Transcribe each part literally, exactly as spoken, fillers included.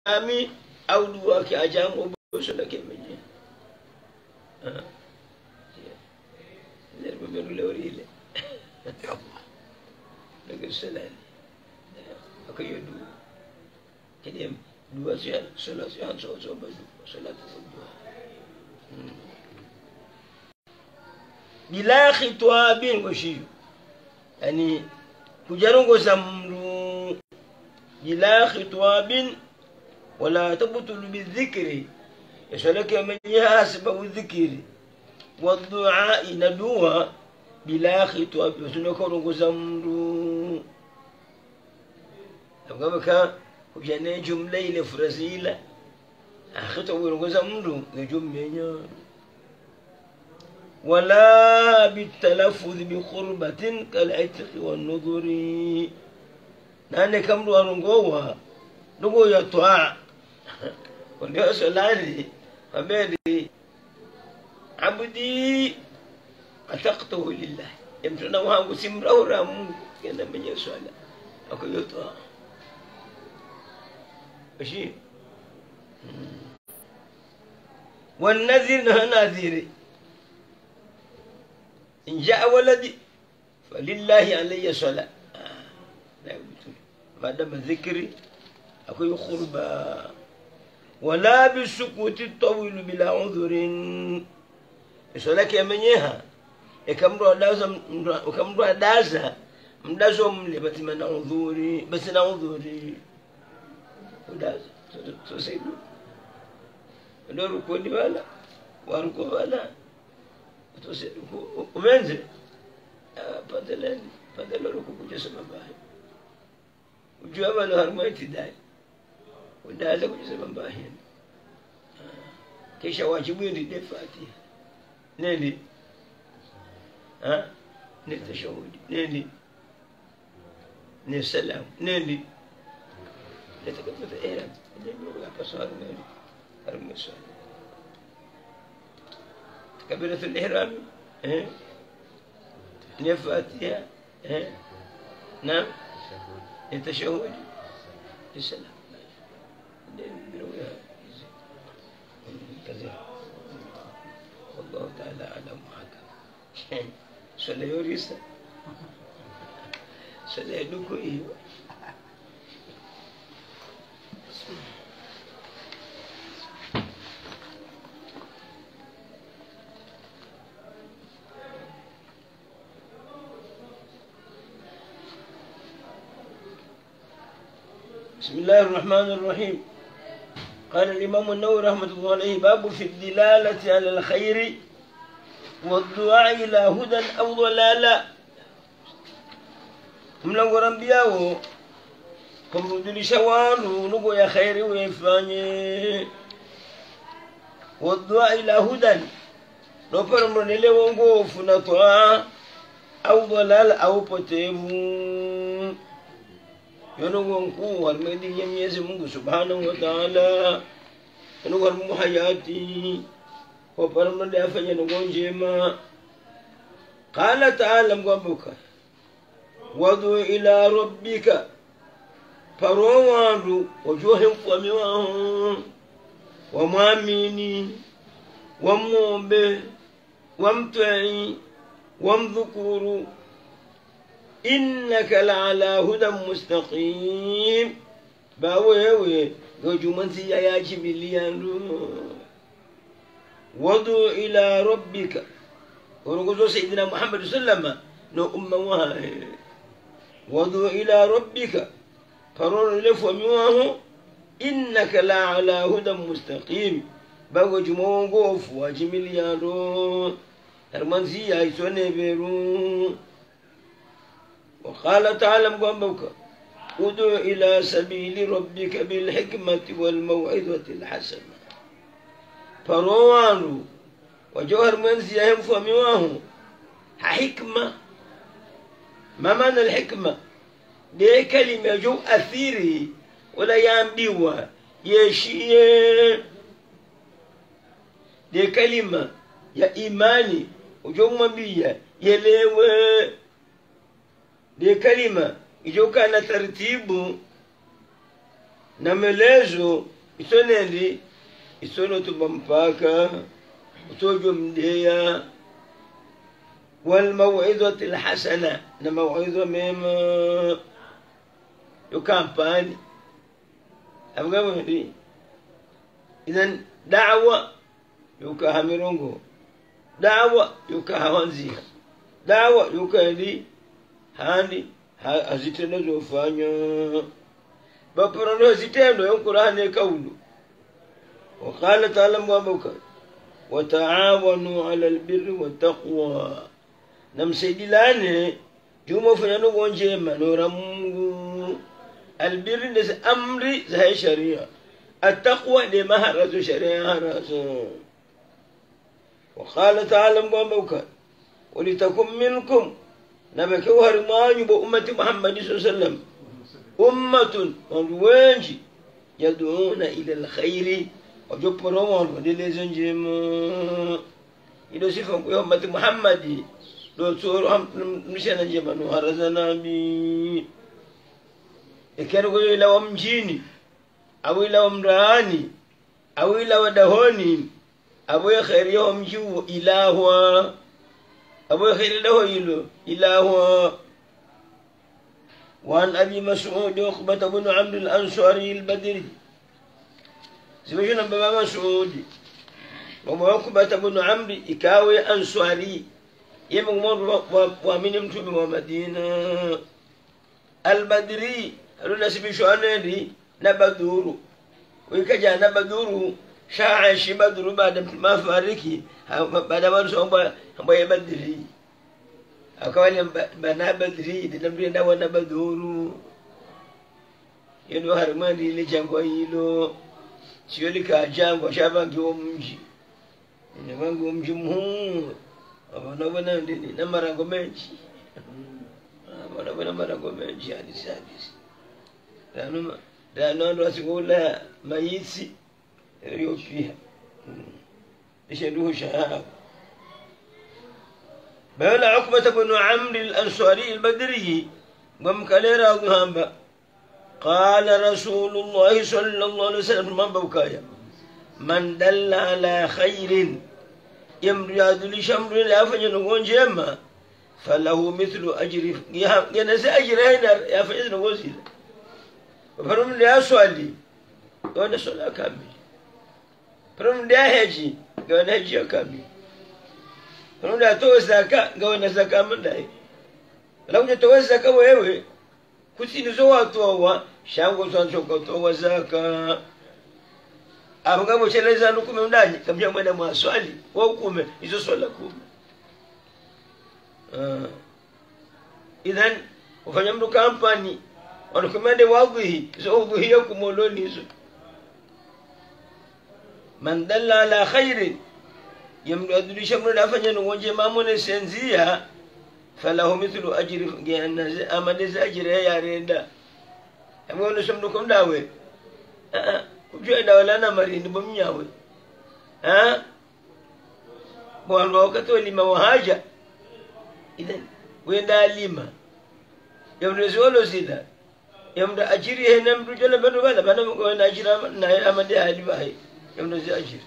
ami au dua ki ajamu boso la kemenye ah ler be melu lewrile ya Allah daga selal ako yodu kedem dua sian salat sian so so baju salat dua bila khitwabin washi yani kujarongo zamru bila khitwabin ولا تبطل بالذكر يسألك من يحسب الذكر والدعاء ندوها بلا خطاب وسنكون غزمرو أبغى بكا وجانا جملة لفرزيلة خطاب غزمرو نجمع ولا بالتلفظ بخربة كالعتق والنظر نحن كم روانغوها نقول يا طاع ونقول سلالي فبالي عبدي أتقته لله يمتنا وهم سمرة ورام كنا من يسوع أكو يطاع ماشي والنذير نه نذير إن جاء ولدي فلله علي صلاة لا يقول ما دام ذكري أكو يخربا ولا بالسكوت الطويل بلا عذر يسألك يا منيها يكمروا دازا وكمروا دازا مدازهم اللي بس ما نعذوري بس نعذوري ودازا تسيدو دورو كوني ولا واركو ولا تسيدو ومنزل بدلني بدلوا لكم جسم باهي وجوا له هرمايتي داي وده لك جسم باهي كيش واجبين دي فاتي نيلي ها نتشهد نيلي نسلام نيلي نتكلم في إيران نيلي بصار نيلي هرمي سال كبيرة الإحرام ها نفاتيها ها نعم التشهد السلام كذا والله تعالى أعلم وحكم سلا يوريسا سلا يدوكو إيه بسم الله الرحمن الرحيم. قال الإمام النووي رحمة الله عليه باب في الدلالة على الخير والدعاء إلى هدى أو ضلالة. من الأنبياء كم ردل شوال ونقو يا خير ويفاني والدعاء إلى هدى لو فرمنا لي ونقو فنطاع أو ضلال أو بتيمون ينوون قوة المدي يميز منه سبحانه وتعالى ينوون محياتي وفرما لأفا ينوون جيما قال تعالى مقبك وضو إلى ربك فروان وجوه فميوان وماميني وموبه وامتعي وامذكور إنك لعلى هدى مستقيم باوي غجو منسي يا جبليان وضو إلى ربك ورغزو سيدنا محمد صلى الله عليه وسلم نو أمه وهاي وضو إلى ربك فرور لفو ميواه إنك لعلى هدى مستقيم باوي جمعون غوف واجمليان هرمانسي يا يسوني بيرون وقال تعالى مقامك ادع إلى سبيل ربك بالحكمة والموعظة الحسنة فروانو وجوهر من سيهم فميواه حكمة ما معنى الحكمة؟ دي كلمة جو أثيري ولا ينبيوها يشيه دي كلمة يا إيماني وجو مبيا يليوه دي كلمة يجو كان ترتيب na melezo isonendi isono tuba mpaka utojo mdeya wal maw'izati al hasana na maw'idha mema yo kampani abgamo ndi idan da'wa yuka hamirongo da'wa yuka hawanzia da'wa yuka ndi hani azitendo zofanya baporono zitendo yo Qur'ani kaulu وقال تعالى مبوكا وتعاونوا على البر والتقوى نمسيدي لانه جوما فنانو ونجيما نورمو البر نس أمري زي شريعة التقوى لما هرسو شريعة هرسو وقال تعالى مبوكا ولتكن منكم نبكو هرمان بأمة محمد صلى الله عليه وسلم أمة وانجي يدعون إلى الخير ojo poromon de les enjem ido sifan ko ummati muhammadi do soro am mishana jebanu harazana bi e kero go ila wam jini awi la wam rani awi la wadahoni awi khair yawm ju ilahwa awi khair lahu ilu ilahwa وعن أبي مسعود عقبة بن عمرو الأنصاري البدري سمعنا بابا مسعود وما عقبة بن عمرو إكاوي أنصاري يمن مر ومن يمتو بمدينة البدري قالوا الناس بشؤونه نبدورو ويكجا نبدورو شاع شبدرو بعد ما فاركي بعد ما رسول الله يبدري akawali bana badri da namri na wana baduru yendo harmani ile jango hilo sioli ka jango shabangi omji ne wangu omji mu abana bana ndini na marango menji abana bana marango menji hadi sadis dano dano ndo asikula mayisi yo pia ishendu shahaba بل عقبة بن عمرو الأنصاري البدري ومكاليرا غهامبا قال رسول الله صلى الله عليه وسلم من بوكايا من دل على خير يمرياد لشمر لا فجن جيما فله مثل أجر ينسى أجر هنا يا فجن وزير وفرم لي أسوالي وانا صلاة كامل فرم لي هجي وانا هجي كامل Unaenda toa zaka ngawa na zaka mndai. Lauje toa zaka wewe kusinizo watu wa shango zanzo kutoa zaka. Abanga mcheleza nukume mndani kamja mwenda mwaswali wa hukume hizo swala kumi. Ah. Idhan ufanya mdu kampani wanakumende wadhi hizo udhi yako moloni hizo. Man dalla ala khairin يمدو أدري شمر لافني نوجه مامون سنزيا فله مثل أجر جان أمد أجر يا ريدا أمون شمركم داوي آه وجوا داوي لنا مرين بمياوي ها بوان وقتو لما وهاجا إذن وين دا لما يمدو زولو سيدا يمدو أجري هنا يمدو جل بدو بلا بنا وين أجر ناي أمد أهلي باي يمدو زي أجر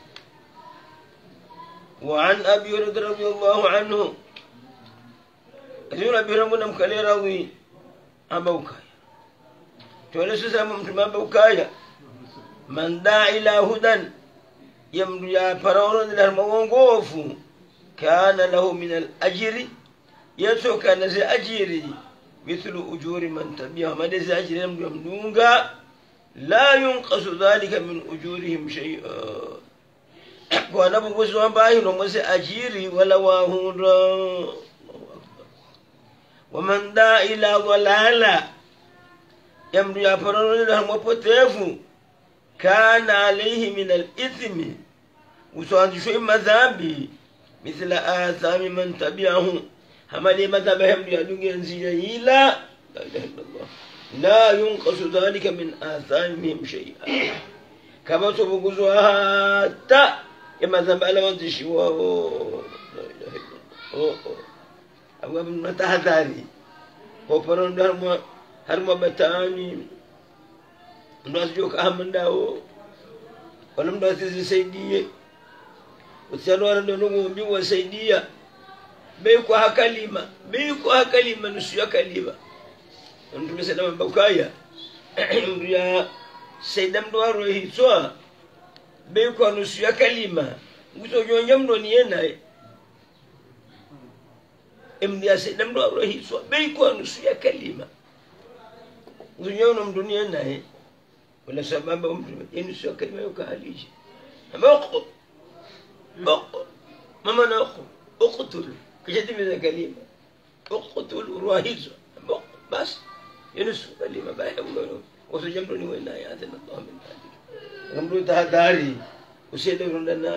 وعن أبي هريرة رضي الله عنه يقول أبي هريرة مكالي راوي أبوكايا تولى سسام ما بوكايا من دعا إلى هدى يمدو يا فرعون الهرمون كان له من الأجر يسو كان زي أجيري مثل أجور من تبعه ما زي أجر يمدونغا لا ينقص ذلك من أجورهم شيئا Bwana bubuzi wambaye nomwese ajiri wala wahura waman da ila walala yamdu ya parano na mwapotefu kana alayhi min al-ithmi usawandishwe madhambi mithla athami man tabi'ahu hamali madhambi yamdu ya dungenzi ila la ilaha illallah la yunqasu dhalika min athamihim shay'a kama tubuguzu hatta إما ذنب على من تشوى لا إله إلا الله أبغى من تهذاري وفرن هرم هرم بتاني mtu asijoka hamandao wala mtu asizisaidie usianwara ndo ngombi wasaidia bei kwa hakalima bei kwa hakalima nusu ya kalima mtu mesema mbakaya mtu ya saida mtu waro hitwa bei kwa nusu ya kalima nguto jonja mtu nienda mdi ya saida mtu waro hitwa bei kwa nusu ya kalima nguto mtu nienda wala sababu mtu nusu ya kalima yukahalije mbako mbako mama nako اقتل كجد من الكلمة اقتل راهيزه بس ينسوا كلمة بايعوا وسجمرني وين آياتنا الله من ذلك أمرو تهداري وسيدنا لنا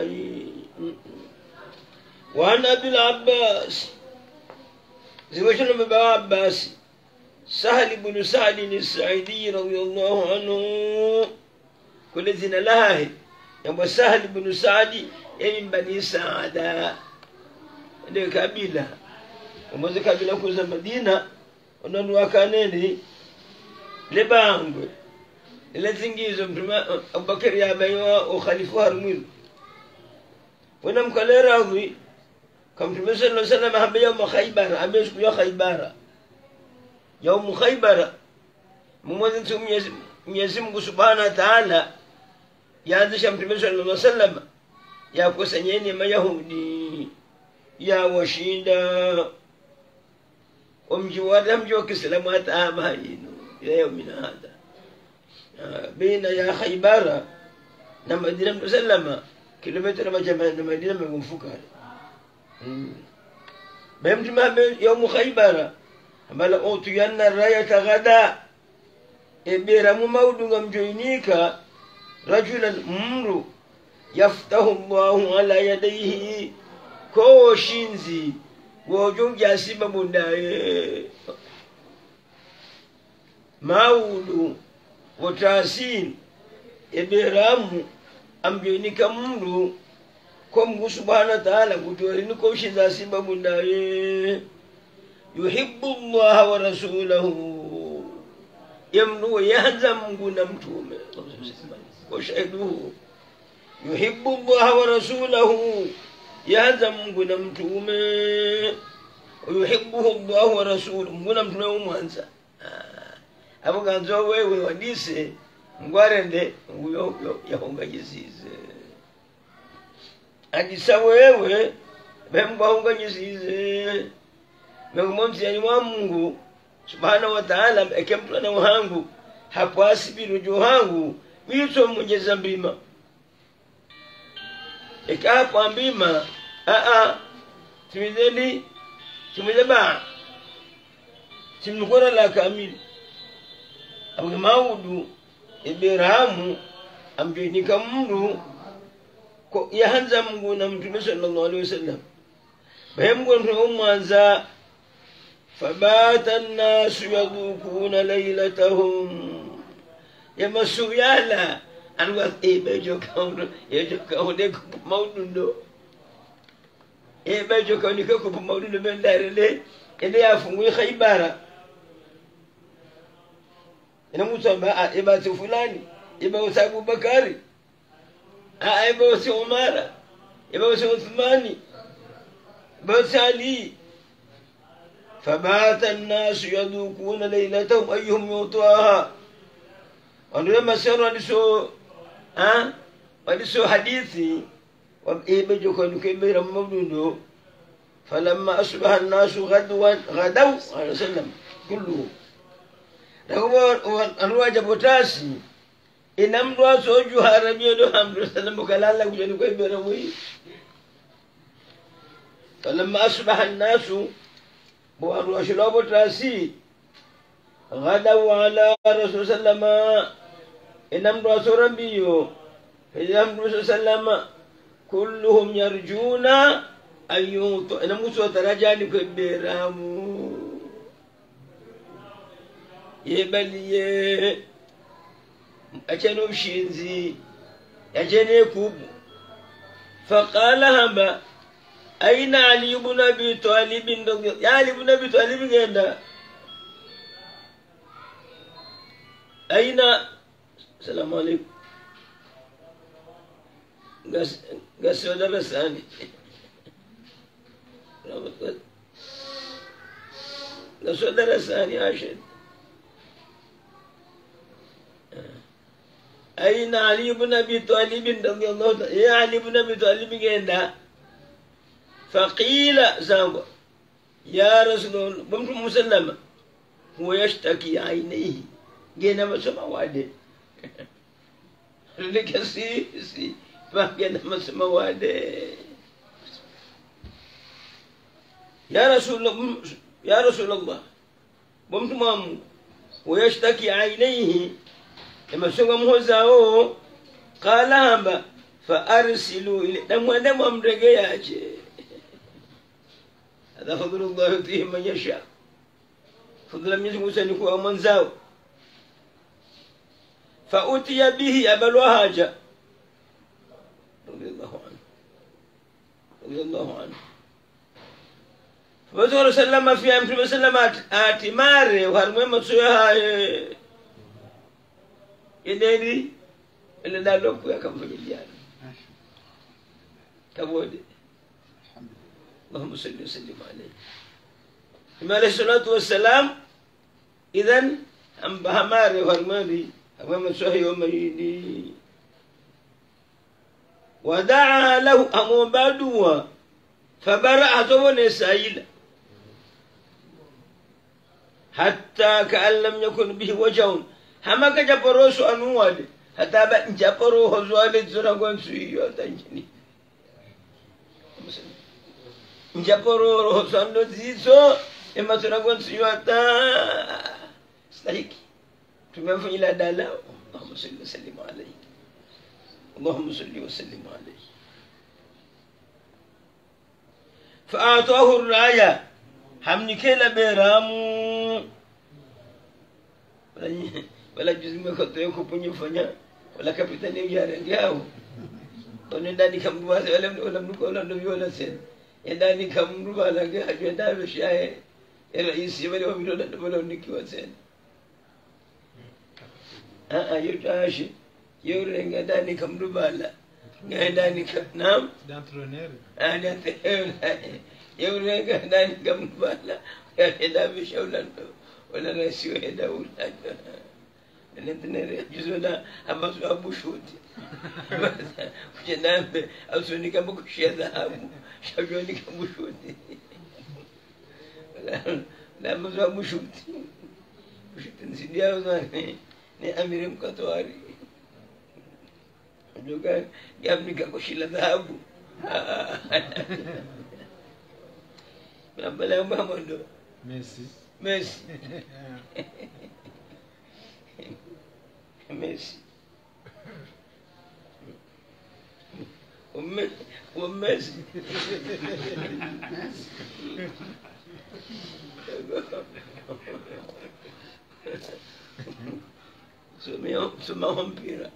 وعن أبي العباس زوجنا بابا عباس سهل بن سعد السعيدي رضي الله عنه كل ذين لها يوم سهل بن سعد من بني سعد ndio kabila umoja kabila kuza Madina onanwa kaneni lebangwe ile zingizo mtume Abubakar ya bayo o khalifa harmul wana mkalera hui kama mtume sallallahu alaihi wasallam habaya yawm Khaybar amesh kuya Khaybar yawm Khaybar mmoja tumye Mwenyezi Mungu Subhanahu wa Ta'ala yaanzisha mtume sallallahu alaihi wasallam ya kusanyeni mayahudi ya washinda umjiwada mjo kiislamu hata abainu leo mina hada baina ya Khaybara na Madina msallama kilomita majama na Madina mgumfuka bamti ma yawm Khaybara amala otu yanna rayata gada ebera mu maudunga mjoinika rajulan umru yaftahu Allahu ala yadayhi ko shinzi wojunja siba bundaye maudu wotasin eberamu amjoinika mundu ko Mungu Subhanahu wa Ta'ala kutorini ko shinza siba bundaye yuhibbu Allah wa rasulahu yamnu yahza Mungu na mtume ko shahidu yuhibbu Allah wa rasulahu yahza Mungu na mtume yuhibbuhu Allah wa rasuluhu Mungu na mtume umwanza hapo ganzo wewe wadise ngwarende nguyo yahonga jizize ajisa wewe bemba honga jizize mengomzi yani wa Mungu Subhanahu wa Ta'ala ekemtwa na wangu hapo asibiru johangu wito mwenyeza mbima ikapo ambima a a timizeli timizeba timukora la kamili abu maudu ibiramu amjoinika mundu ko yahanza Mungu na mtume sallallahu alaihi wasallam bahemgo ndo mwanza fabata an-nas yadukuna laylatahum yamashu yala anwa ebejo kaundo yejo kaunde ko maudu ndo ebejo kaunde ko maudu ndo bendarele ende yafungu Khaybara ina musamba eba tu fulani eba Abu Bakari a eba Umar eba Uthmani eba Ali فبات الناس يذوقون ليلتهم أيهم يطواها ولما سروا لسو ها ولسو حديثي وإيبجو كانوا كبيرا مولودو فلما أصبح الناس غدوا غدوا عليه وسلم كله رغم الرواج بوتاسي إنم روا سوجو هرمي دو حمد وسلم وكلالا كانوا كبيرا موي فلما أصبح الناس بوارو أشلابو تراسي غدوا على رسول الله صلى الله عليه وسلم إنهم رسول ربيو إنهم رسول الله صلى الله عليه وسلم كلهم يرجون أن يوتوا إنهم رسول ترجعني كبيرامو يبالي أجنوا بشينزي أجنوا كوب فقال هما أين علي بن أبي طالب يا علي بن أبي طالب هنا أين السلام عليكم قس قس درساني قس درساني عاشد أين علي بن أبي طالب رضي الله عنه يا علي بن أبي طالب جندا فقيل زانغو يا رسول الله بمت مسلمة هو يشتكي عينيه جينا مسمى وادي لك سي سي فجينا مسمى وادي يا رسول الله يا رسول الله بمت مام ويشتكي عينيه لما سوى مهزاو قال هما فأرسلوا إليه دم ودم أمرجياجي هذا فضل الله يؤتيه من يشاء فضل من يشاء سنكو أو من زاو فأتي به أبا الوهاجة رضي الله عنه رضي الله عنه فبزور سلم في أمر وسلم آتماري وهرمي مسويها يدري إلا دالوك يا كم فجليان كبودي اللهم صل وسلم عليه عليه الصلاة والسلام إذن أم بهماري وهرماني أمام سوهي ومجيني ودعا له أمو بادوا فبرأ طبن سائل حتى كأن لم يكن به وجه hama ka japoro su anuwale hata ba japoro hozwale zura gonsu iyo tanjini japoro hozando zizo ema zura gonsu iyo ata stahiki tumefanya dala Allahumma salli wa sallim alayhi Allahumma salli wa sallim alayhi فأعطاه الراية حمني كلا بيرامو wala juzi me ko to ko punyu fanya wala kapitani yare ngao to ne dani kam duwa se wala wala ko wala do yola sen e dani kam duwa la ga ajo da be shaye e rais yele o bido da wala niki wa sen a a yo tashi yo renga dani kam duwa la ga dani kam nam d'entraîneur a d'entraîneur yo renga dani kam duwa la ya da be shawla wala rasi wa da wala الانترنت جزونا أما أبو شوتي وجنام أوصوني كم بكشيا ذهب شجوني كم بشوتي لا لا ما أبو شوتي وشوتي نسيدي أوزاني نأميرم كتواري جو كان جابني كبكشيا ذهب ما بلا ما مندو ميسي ميسي ميسي وميسي سمعهم بيرا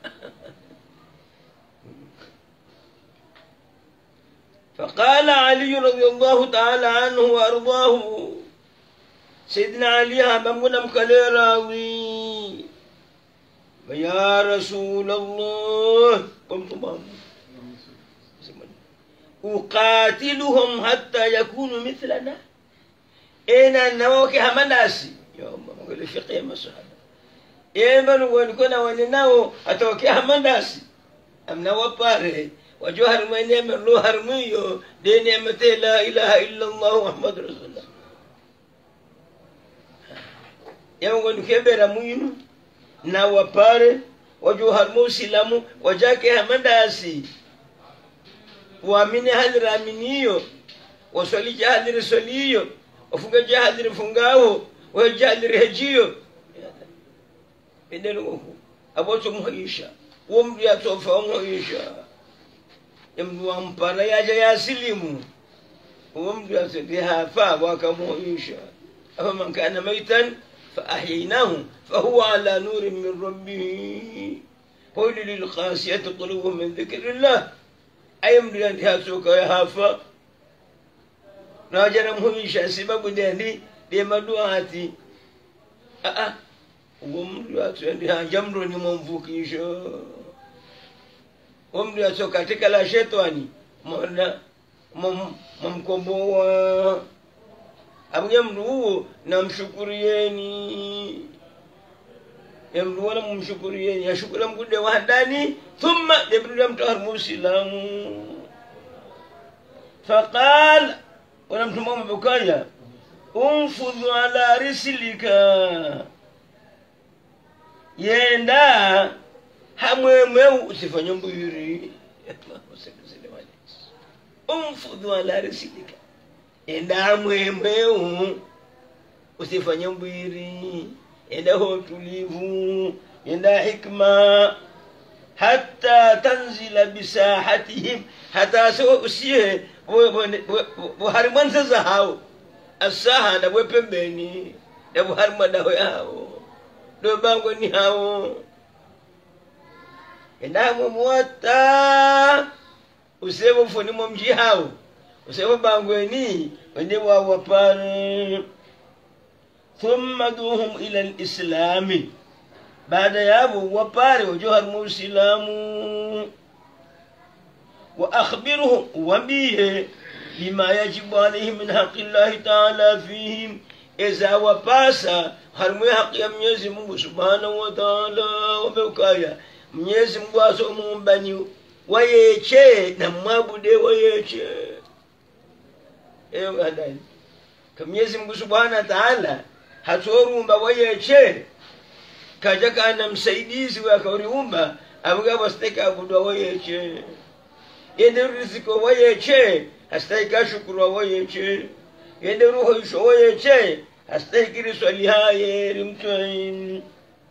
فقال علي رضي الله تعالى عنه وأرضاه سيدنا علي هممنا مكاليراوي يا رسول الله قمت معهم أقاتلهم حتى يكونوا مثلنا إنا نوكي همناسي يا أمم أقول الفقه يا مصحبة إما نقول ونناو أتوكي همناسي أم نوباره وجوهر ما نعم الله هرميو دي نعمة لا إله إلا الله محمد رسول الله يا نقول كبير مينو na wapare wajuhar musilamu wajake hamadasi waamini hadhira aminiyo waswali jahadhiri swaliyo wafunga jahadhiri fungao wajahadhiri hejiyo endelo ko aboto muhisha womri atofa muhisha yamdu ampara yaja yasilimu womri atodi hafa wakamuhisha afa man kana maitan فأحييناه فهو على نور من ربه قول للقاسية قلوبهم من ذكر الله أيمري أن يهاتوك ويهافا راجر مهمشا سبب دهلي لما دعاتي أه umri atwendi hajamro ni mumvukisho umri ato katika la shetani mwana mumkomboa abunye mndu huo namshukurieni yamndu wala mumshukurieni ashukura mkude wahdani thumma yabruda mtahar musilamu faqala wala mtumwa mbukaya unfudhu ala rislika yenda hamwemwe usifanye mbiri unfudhu ala rislika yenda hamwemwe usifanye mbiri yenda hotulivu yenda hikma hatta tanzila bisahatihim hatta so usiye buharimanza za hao asaha na pembeni na buharima daho yao do bango ni hao endamu muwata usebo foni momji hao usebo bango ni wende wa wapare thumma duhum ila al-islam baada yabo wapare wajohar musilamu wa akhbiruhum wabihe بما يجب عليهم من حق الله تعالى فيهم إذا وباسا هرمي حق يميزي منه سبحانه وتعالى وبوكايا ميزي منه أسو مبانيو وييشي نمابودي وييشي إيوه هداني كميزي منه سبحانه وتعالى هتورو مبا وييشي كاجاكا أنا مسيديسي ويكوري مبا أبقى بستيكا أبودوا وييشي يدر رزقو وييشي hastahiki shukuru wayeche yende roho isho wayeche hastahiki riswali haye rimtwain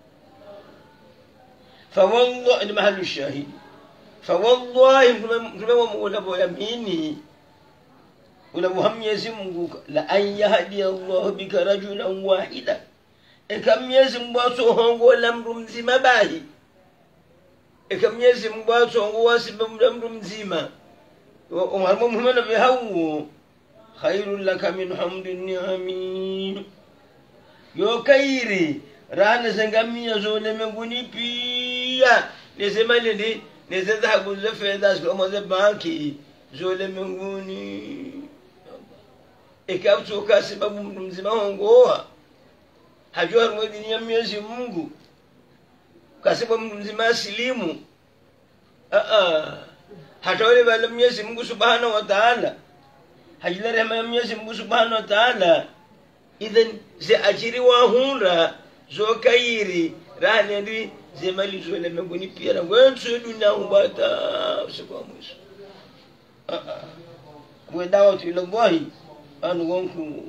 fa wallahi ni mahallu shahid fa wallahi tunamwa muula boyamini ula muhammezi Mungu la an yahdi Allah bika rajulan wahida ekamyezi mbaso hongo la mru mzima bahi ekamyezi mbaso hongo wasibe mru mzima ومرمو محمد بهو خير لك من حمد النعم يو كيري رانا زنغامي يزول مغني بيا نسمع لدي نزدها غوز فيداس لو مز بانكي زول مغني اكاو توكا سبب مزما هونغو hajua mwezi ya Mwenyezi Mungu kasiba mzima silimu a a hata wale wale Mwenyezi Mungu Subhanahu wa Ta'ala hajila rehema ya Mwenyezi Mungu Subhanahu wa Ta'ala idhan zi ajiri wa hura zo kairi rani ndi zi mali zo le mengoni pia na wenso dunia ubata usiku mwisho a a kwa dawa tu ila Allah anu wanku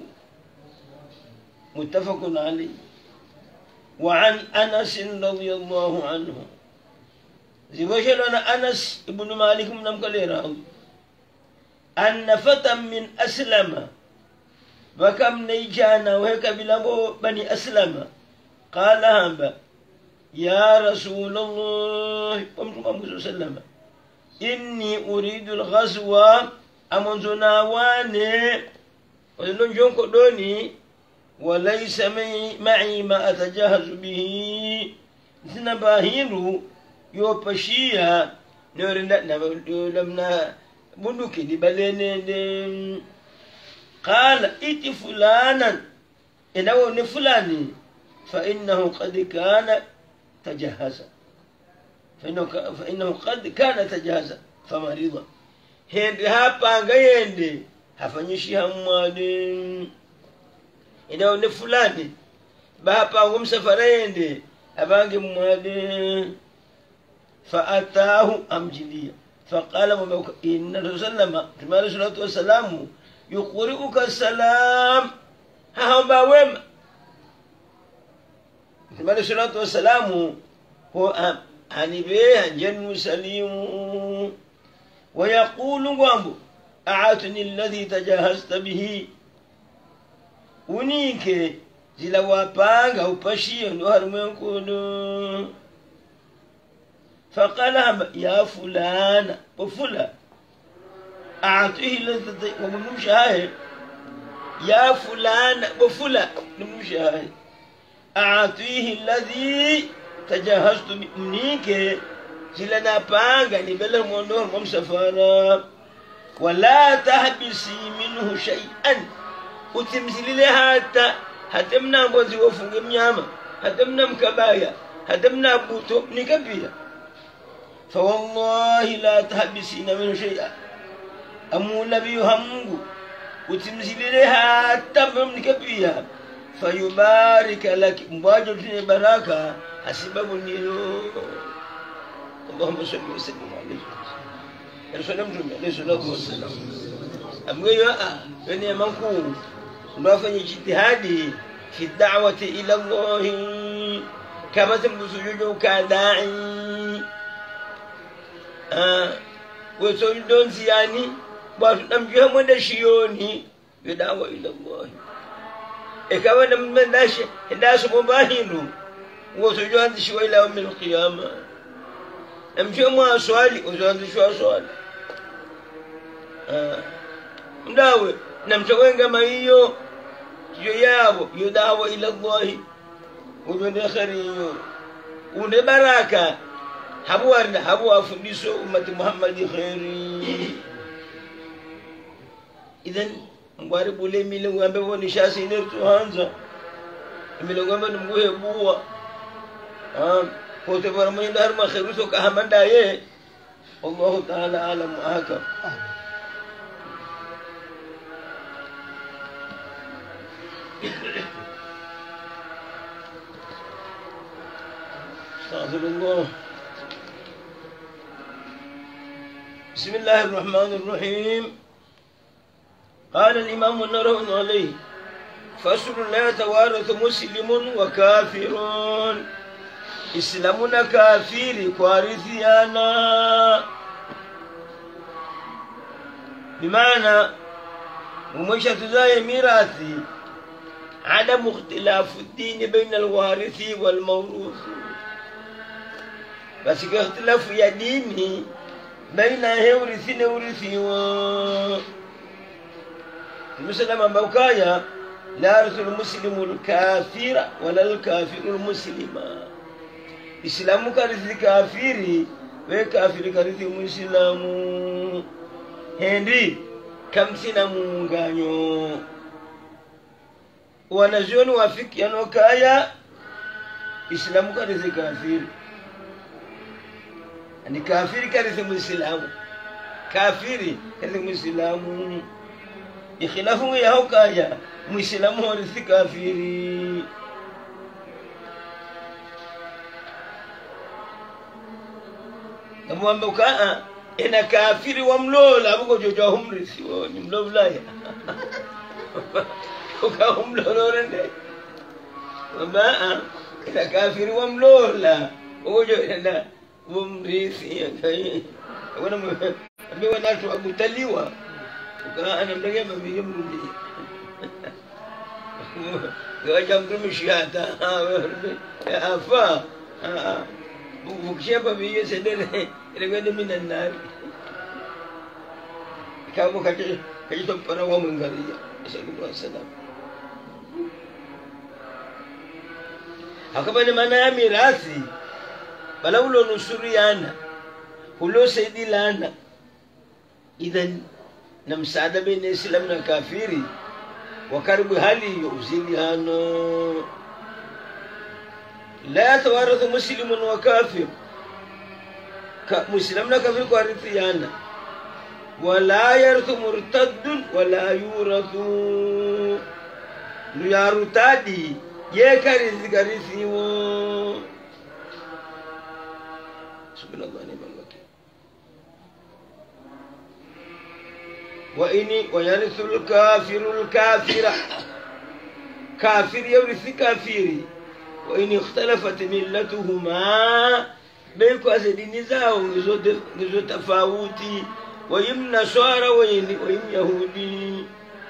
متفق عليه. وعن أنس رضي الله عنه زوجنا أنس ابن مالك من مكليرا أن فتى من أسلم وكم نيجانا وهيك بلابو بني أسلم قال هذا يا رسول الله صلى الله عليه وسلم إني أريد الغزو أمنزنا واني وذلون جونكو دوني وليس معي ما أتجهز به سنباهيرو يوبشيها نورنا لمنا بندوكي دي بالين قال ائت فلانا إنه نفلاني فإنه قد كان تجهز فإنه فإنه قد كان تجهز فمريضا هندي هابا غيندي hafanyishi hamwani ina ne fulani bapa ngumsafarende abange mwade fa atahu amjilia faqala mabaka inna rasulullama tumara salatu wassalamu yuqri'uka salam hamba wema tumara salatu wassalamu ho anibe anjanu salimu wa yaqulu ngwambu a'atni alladhi tajahazta bihi unike zila wapanga upashie ndo harumwenkono faqala ya fulana wafula a'atihi alladhi wamumshahe ya fulana wafula numshahe أعطيه الذي تجهزت منك سلنا بانغا نبلغ مونور ممسفارا ولا تحبسي منه شيئا وتمثلي لها حتى هتمنا بوزي وفنغ مياما هتمنا مكبايا هتمنا بوتو نكبيا فوالله لا تحبسين منه شيئا أمو النبي همغو وتمثلي لها حتى نكبيا فيبارك لك مباجر بركة حسبه النيلو اللهم صل وسلم عليه رسول الله عليه الصلاة والسلام أمغيو أني منكو نوفني اجتهادي في الدعوة إلى الله كما تنبسجوجو كداعي آه وسجدون زياني وأسلم جهم ودشيوني بدعوة إلى الله إكما من داش الناس مباهنوا وسجدون شوي لهم من القيامة نمشي ما سؤالي وسجدون شو سؤال آه مداوي نمشي وين كما يو يو يدعو إلى الله وجود خير ونبركة حبوارنا حبوا فندسوا أمة محمد خير إذن مبارك بولي ميلو غامبي ونشاسي نرتو هانزا ميلو غامبي نمغوه بوا آم فوتي فرمي دار ما خيرسو كهمان دايه الله تعالى عالم وآكم استغفر الله. بسم الله الرحمن الرحيم. قال الإمام النووي عليه فصل لا يتوارث مسلم وكافر. إسلامنا كافر كوارثيانا بمعنى ومشة زي ميراثي عدم اختلاف الدين بين الوارث والموروث بس اختلاف يا ديني بين هورث ورثي و المسلم بوكايا لا يرث المسلم الكافر ولا الكافر المسلم. إسلام كارث كافري وكافر كارث مسلم. هندي كم سنة مونغانيو wanazuoni wafikiano kaya Islamu karithi kafiri ni kafiri karithi muislamu kafiri karithi muislamu ikhilafu ya hokaya muislamu warithi kafiri namwamba ukaa ina kafiri wa mlola buko jojo humrithi ni mlola ya وكهم لورنده وما إذا كافر وملولا وجو ومريسي كاي وانا مي وانا تو ابو تليوا وكان انا مدغه ما بيمرني جام مشياتا يا افا بوكشبا بيي سدر رغد من النار كابو كاي كاي تو برا ومن غريا صلى الله عليه وسلم hakabani maana ya mirathi balaulo nusuriana hulo saidi lana idhan na msaada baina Islam na kafiri wa karibu hali yuzili hano la yatawarathu muslimun wa kafir ka muslim na kafir kwa rithiana wala yarithu murtaddun wala yurathu yarutadi ye karithi karithi wo subhanallah ni malaki wa ini wa yarithu al-kafiru al-kafira kafir yurithi kafiri wa ini ikhtalafat millatuhuma biko azidini zao ngizo tofauti wa yimna swara wa yim yahudi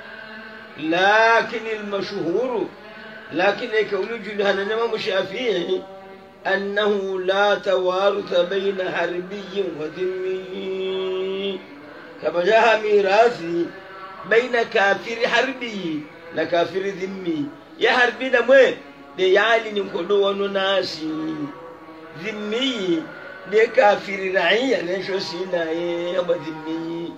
لكن المشهور لكن يكون جلها الإمام الشافعي أنه لا توارث بين حربي وذمي كما جاء ميراثي بين كافر حربي لكافر ذمي يا حربي دموي de yali ni kodo wano nasi zimmi de kafiri raiya ne sho sina ye aba zimmi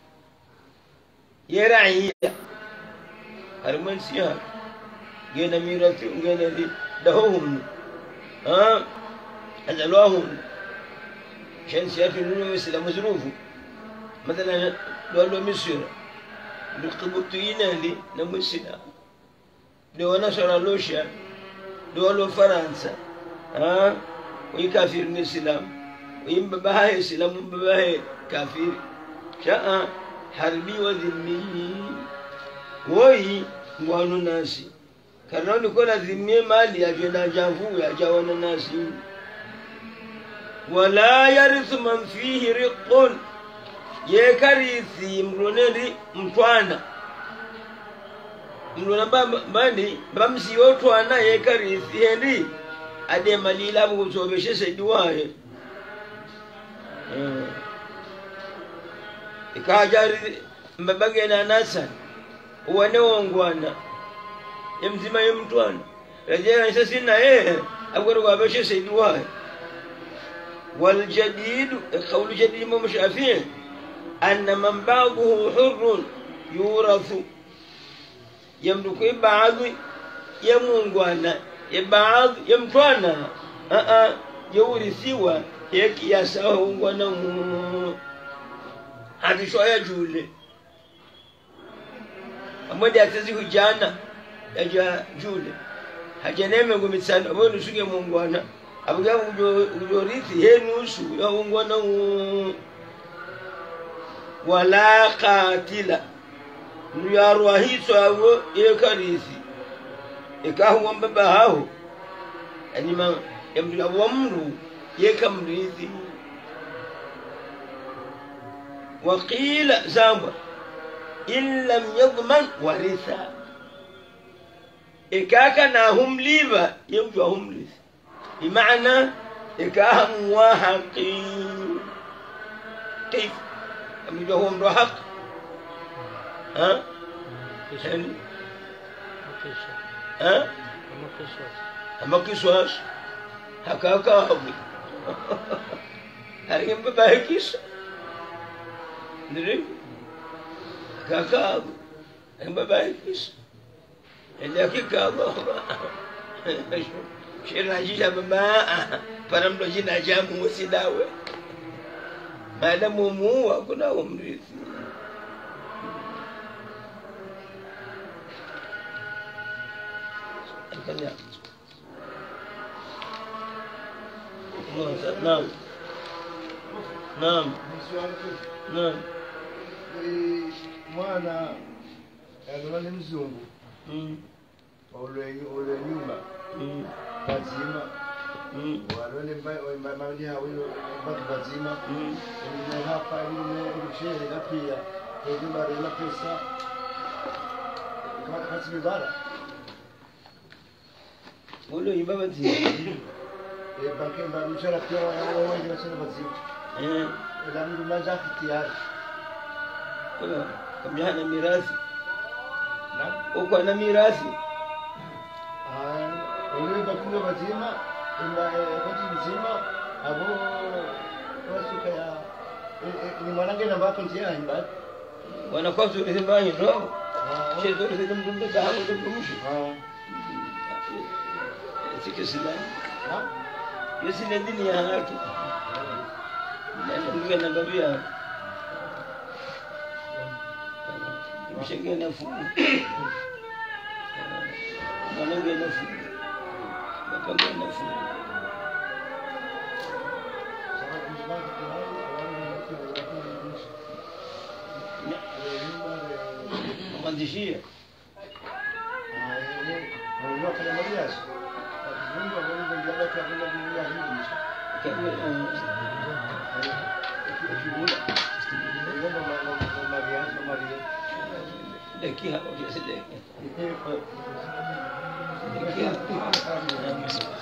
ye raiya har man siya gena miratu gena di dahum ha azalahum shan siyatu nunu misla mazrufu مثلا دولو مصر القبطيين اللي نمسنا دو نصر لوشا دولو فرنسا ها ويكافر الاسلام ويم بباهي الاسلام بباهي كافر شاء حربي وذمي وي وانو ناسي كرنو كل ذمي مالي اجنا جافو يا جوانا ناسي ولا يرث من فيه رق ye karisi mloneli mtwana mlona bandi bamsi otwana ye karisi hendi ade malila mukutobeshe sediwaye eh ikajari mbabage na nasa uwane wongwana yemzima yemtwana rejea sasa na eh agoro kwabeshe sediwaye wal jadid qawl jadid mumshafin أن من بعضه حر يورث يملك بعض يمونغوانا بعض يمتوانا أه يورثوا هيك يساهونغوانا هذا شو يجول أما دي أتزيه جانا يجا جول هجانا مغو متسان أبو نسوك يمونغوانا أبو يورثي هي نسو يمونغوانا ولا قاتل نيارو هيسو يكريسي إكاهو ومبهاهو يعني ما يمدو ومرو يكمريسي وقيل زامبا إن لم يضمن ورثا إكاكا ناهم ليبا يمدو هم ليس بمعنى إكاهم واحقين كيف أم هو امرؤ حق ها يعني ها أما قصاص هكاكا هبي هريم بباهكيس ندري هكاكا هبي هريم بباهكيس اللي هكاكا هبي شير ناجيجا بما فرم لو جينا جامو وسيداوي ما دام مو أكون أمريكي نعم نعم نعم mwana alikuwa ni mzungu ule ule nyumba bazima walole mali hawo batu bazima ni hapa ile shere kapia ndio bado ina pesa kama kasi bibara ule nyumba bazima e banke mba mshara pia wao wengi wasema bazima eh ila mtu mmoja tayari kuna kama hana mirathi na uko na mirathi ah ule bakule bazima ina koti nzima abo wasuka ya ni mwanange na bako njia nyumba wanakosa nzima hiyo sio zote zile mdumbe za hapo kumrushi ah sikisila na yesi ni dini ya watu ndio na babia mshenge na fu mwanange na fu baba na fu mwandishi ah ndio kana Maria Mungu anaona ndio kwa kwenda dunia hii kama Daqui a pouco, daqui a pouco.